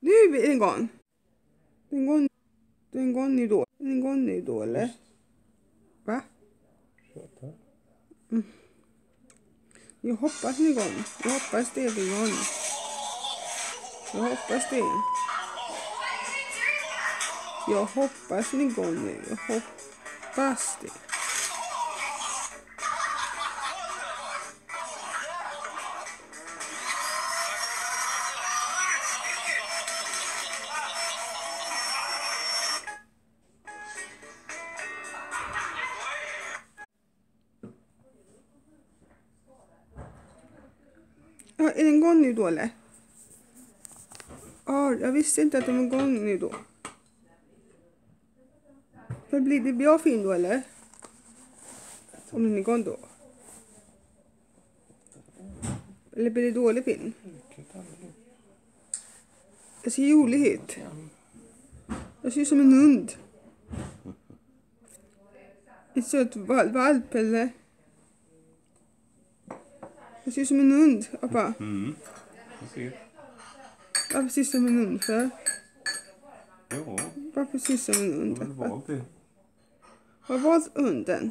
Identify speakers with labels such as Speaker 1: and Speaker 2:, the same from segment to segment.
Speaker 1: Nu en gång. En gång nu då eller? Va? Jag hoppas en gång. Jag hoppas det en gång. Jag hoppas det. Jag hoppas en gång nu. Jag hoppas det. Ja, är den igång nu då eller? Ja, jag visste inte att de var igång nu då. För blir det bra film då eller? Om den är igång då? Eller blir det dålig film? Det ser rolig ut. Jag ser ut som en hund. En söt valp eller? Jag ser ut som en hund, pappa.
Speaker 2: Jag ser.
Speaker 1: Varför ser som en hund för?
Speaker 2: Ja.
Speaker 1: Varför ser som en hund?
Speaker 2: Jag har väl valt det.
Speaker 1: Har valt hunden?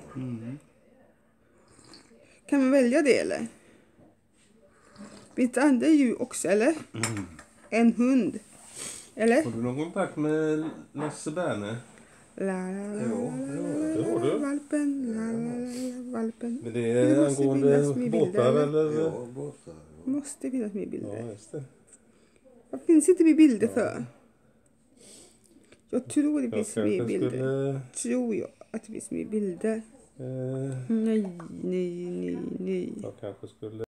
Speaker 1: Kan man välja det eller? Finns det andra djur också eller? En hund. Eller?
Speaker 2: Har du någon kontakt med Lasse Berne?
Speaker 1: Det
Speaker 2: har du.
Speaker 1: Valpen.
Speaker 2: Men det är angående båtar eller?
Speaker 3: Ja, båtar.
Speaker 1: Måste finnas med
Speaker 2: Ja,
Speaker 1: bilder.
Speaker 2: just det.
Speaker 1: Vad finns inte med bilder för? Jag tror det finns med bilder. Tror jag att det finns med bilder. Nej.
Speaker 2: Jag kanske skulle